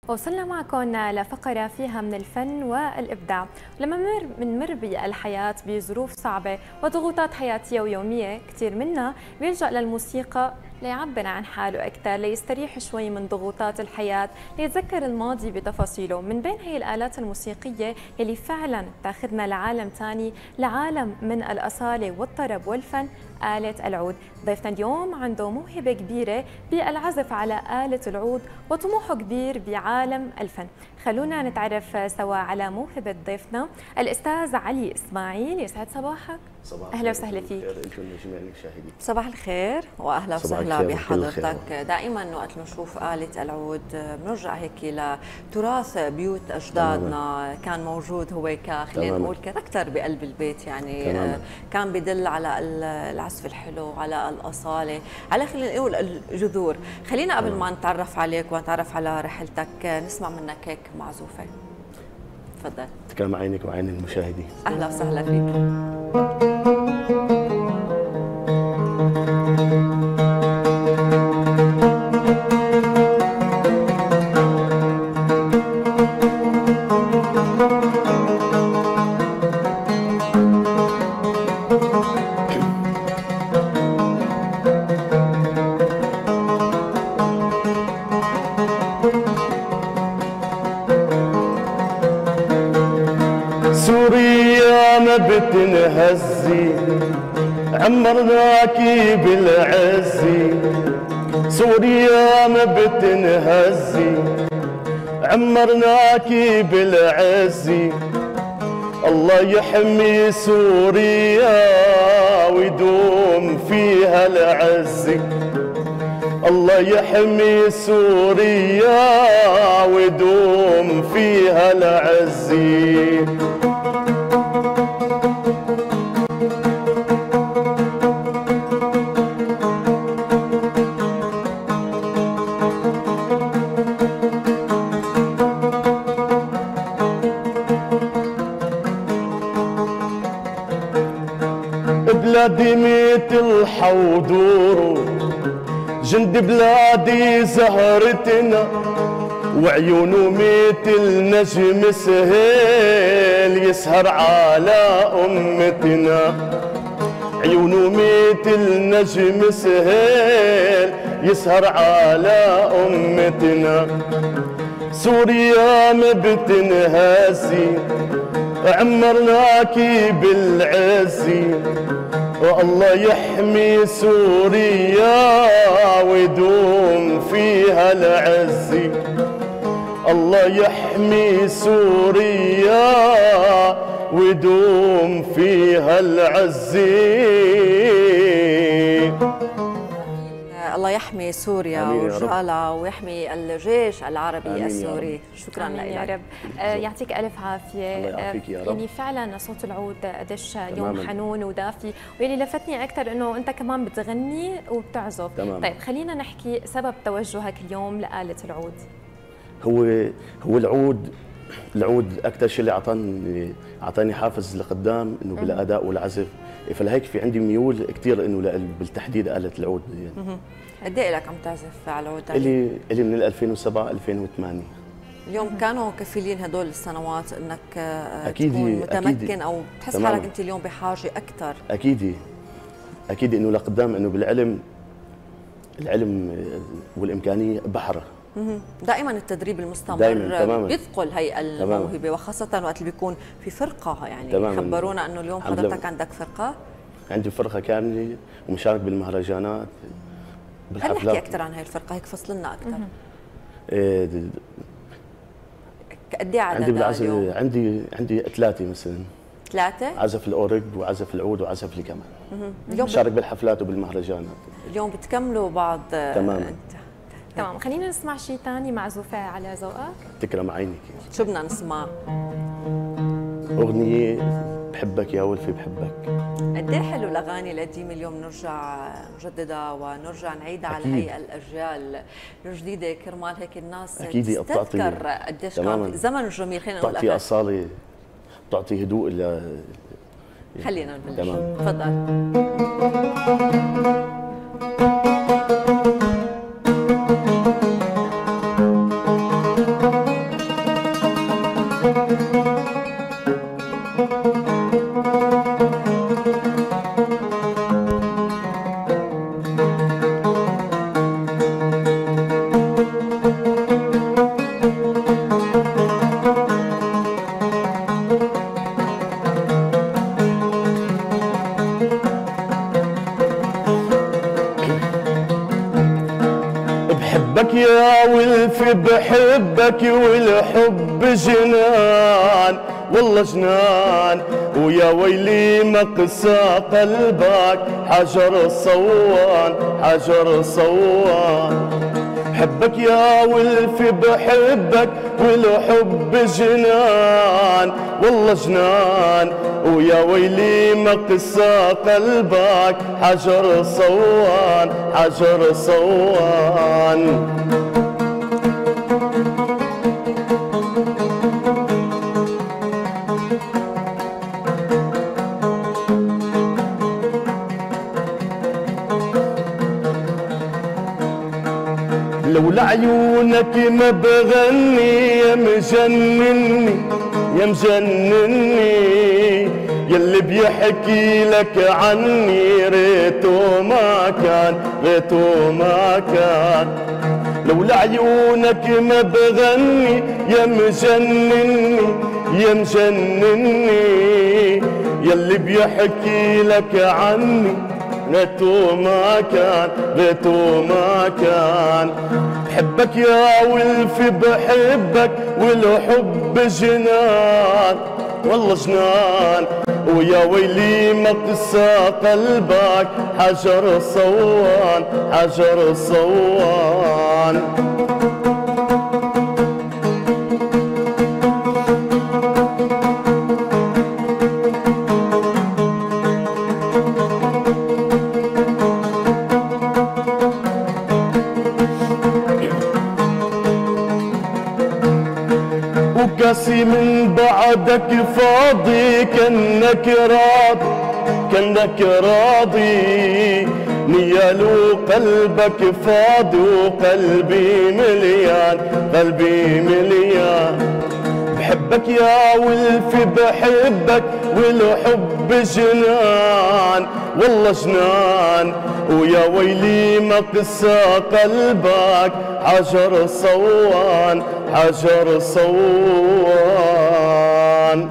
وصلنا معكم لفقرة فيها من الفن والإبداع. لما بنمر بالحياة بظروف صعبة وضغوطات حياتية ويومية، كثير منا بيلجأ للموسيقى ليعبر عن حاله أكثر، ليستريح شوي من ضغوطات الحياة، ليتذكر الماضي بتفاصيله. من بين هي الآلات الموسيقية يلي فعلا تاخذنا لعالم ثاني، لعالم من الأصالة والطرب والفن، آلة العود. ضيفنا اليوم عنده موهبة كبيرة بالعزف على آلة العود وطموحه كبير بعالم الفن. خلونا نتعرف سوا على موهبة ضيفنا الأستاذ علي إسماعيل. يسعد صباحك. صباح أهلا وسهلا فيك. انتم جميع المشاهدين. صباح الخير واهلا وسهلا بحضرتك. دائما وقت بنشوف آلة العود بنرجع هيك لتراث بيوت اجدادنا، كان موجود هو خلينا نقول كاركتر بقلب البيت، يعني كان بدل على العزف الحلو، على الاصاله، على خلينا نقول الجذور. خلينا قبل ما نتعرف عليك ونتعرف على رحلتك نسمع منك هيك معزوفه. تفضل. تكرم عينك وعين المشاهدين. اهلا وسهلا فيك. سوريا ما بتنهزي، عمرناكي بالعزي. سوريا ما بتنهزي، عمرناكي بالعزي. الله يحمي سوريا ويدوم فيها العزي. الله يحمي سوريا ويدوم فيها العزي. بلادي ميت الحودور، جند بلادي زهرتنا، وعيونه ميت النجم سهيل يسهر على أمتنا. عيونه ميت النجم سهيل يسهر على أمتنا. سوريا ما بتنهاسي، عمرناكي بالعزي. والله يحمي سوريا ويدوم فيها العزي. الله يحمي سوريا ويدوم فيها العزي. الله يحمي سوريا ورجالها ويحمي الجيش العربي السوري. شكرا لك يا رب. يعطيك الف عافيه. الله يعافيك يا رب. يعني فعلا صوت العود قديش اليوم حنون ودافي، واللي لفتني اكثر انه انت كمان بتغني وبتعزف. طيب خلينا نحكي سبب توجهك اليوم لآلة العود. هو العود اكثر شيء اللي اعطاني حافز لقدام، انه بالاداء والعزف، فلهيك في عندي ميول كثير انه بالتحديد آلة العود. يعني قد ايه لك عم تعزف على العود؟ اللي من 2007 2008. اليوم كانوا كفيلين هدول السنوات انك تكون متمكن أكيد. او تحس حالك انت اليوم بحاجه اكثر؟ اكيد انه لقدام، انه العلم والامكانيه بحره. دائما التدريب المستمر بيثقل هي الموهبه، وخاصه وقت اللي بيكون في فرقه. يعني خبرونا انه اليوم حضرتك عندك فرقه. عندي فرقه كامله ومشارك بالمهرجانات بالحفلات. خلينا نحكي اكثر عن هي الفرقه، هيك فصل لنا اكثر. قد ايه عددها اليوم؟ عندي 3 مثلا. 3؟ عزف الاورج وعزف العود وعزف الكمان. اليوم بشارك بالحفلات وبالمهرجانات. اليوم بتكملوا بعض. تمام. خلينا نسمع شيء ثاني معزوفه على ذوقك. تكرم عينك. شو بدنا نسمع؟ اغنيه بحبك يا ولفي بحبك. قد ايه حلو الاغاني القديمه اليوم نرجع نجددها ونرجع نعيدها على هي الاجيال الجديده، كرمال هيك الناس تستذكر قديش كان الزمن الجميل. خلينا نقول تعطي اصاله، تعطي هدوء. خلينا نبلش. تفضل. بحبك يا ولف بحبك والحب جنان والله جنان، ويا ويلي مقسى قلبك حجر صوان حجر صوان. بحبك يا ولف بحبك والحب جنان والله جنان، ويا ويلي مقسى قلبك حجر صوان حجر صوان. لولا عيونك ما بغني يا مجنني يا مجنني، يلي بيحكي لك عني ريته ما كان ريته ما كان. لولا عيونك ما بغني يا مجنني يا مجنني، يلي بيحكي لك عني ريته ما كان ريته ما كان. بحبك يا ولف بحبك والحب جنان والله جنان، ويا ويلي مقسى قلبك حجر صوان حجر صوان. وكاسي من بعدك فاضي كأنك راضي كأنك راضي، نيال قلبك فاضي وقلبي مليان قلبي مليان. بحبك يا ولف بحبك والحب جنان والله جنان، ويا ويلي مقسى قلبك حجر صوان حجر صوان.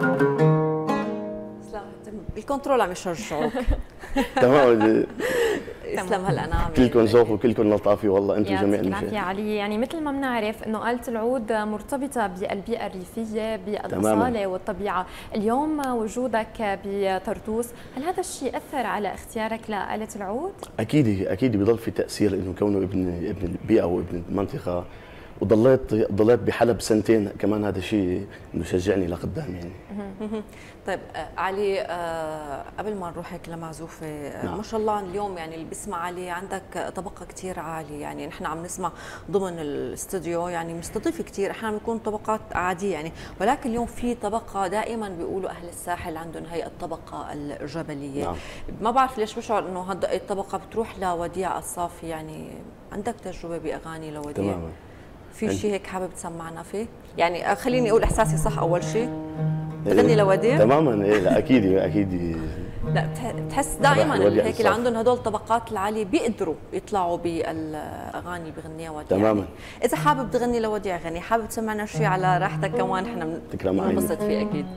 الكنترول عم يشجعوك. تمام. يسلم هالانامل، كلكم ذوق وكلكم لطافه والله انتم جميع المشاهدين. يا علي، يعني مثل ما بنعرف انه آلة العود مرتبطه بالبيئه الريفيه بالاصاله والطبيعه، اليوم وجودك بطرطوس هل هذا الشيء اثر على اختيارك لآلة العود؟ اكيد اكيد بضل في تاثير انه كونه ابن البيئه وابن المنطقه، وضليت بحلب سنتين كمان، هذا الشيء بشجعني لقدام يعني. طيب علي، قبل ما نروح هيك لمعزوفه، ما شاء الله اليوم يعني اللي بيسمع علي عندك طبقه كثير عاليه، يعني نحن عم نسمع ضمن الاستوديو يعني مستضيف كثير، احيانا بيكون طبقات عاديه يعني، ولكن اليوم في طبقه دائما بيقولوا اهل الساحل عندهم هي الطبقه الجبليه. نعم. ما بعرف ليش بشعر انه هذه الطبقه بتروح لوديع الصافي، يعني عندك تجربه باغاني لوديع؟ تماما. في شيء هيك حابب تسمعنا فيه؟ يعني خليني اقول احساسي صح اول شيء. تغني لوديع؟ تماما. ايه لا اكيد اكيد. لا بتحس دائما هيك اللي عندهم هدول الطبقات العاليه بيقدروا يطلعوا بالاغاني اللي بغنيها وديع. تماما. اذا حابب تغني لوديع غني، حابب تسمعنا شيء على راحتك كمان احنا بننبسط فيه اكيد.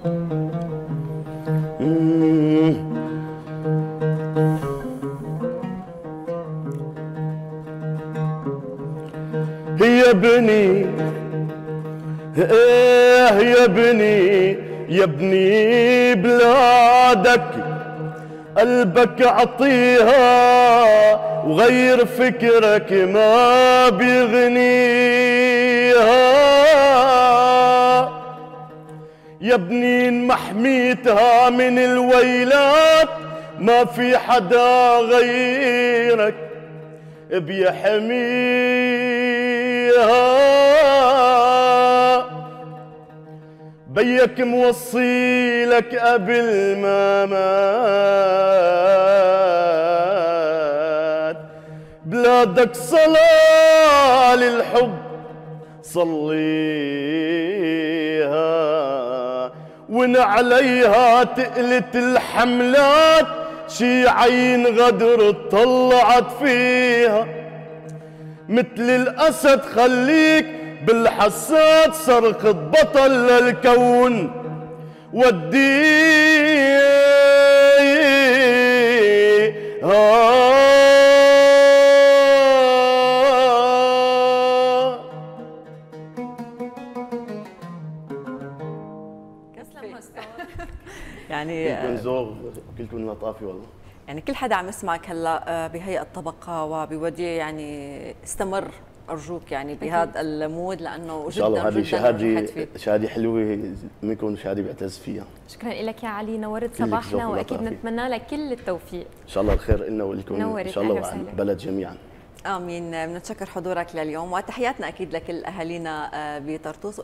يا بني يا بني يا بني بلادك قلبك عطيها وغير فكرك ما بيغنيها، يا بني محميتها من الويلات ما في حدا غيرك بيحميها، بيك موصي لك قبل ما مات، بلادك صلاة للحب صليها، وإن عليها تقلت الحملات شي عين غدر طلعت فيها. مثل الأسد خليك بالحسات صرخة بطل للكون يعني كلكم ذوق كلكم لطافه والله. يعني كل حدا عم يسمعك هلا بهيئة الطبقة وبودي يعني استمر أرجوك يعني بهذا المود لأنه إن شاء الله هذه شهادة حلوة منكم، شهادة بعتز فيها. شكرا لك يا علي، نورت صباحنا وأكيد نتمنى لك كل التوفيق. إن شاء الله الخير لنا ولكم إن شاء الله وعلى البلد جميعا. آمين. بنتشكر حضورك لليوم وتحياتنا أكيد لكل أهالينا بطرطوس.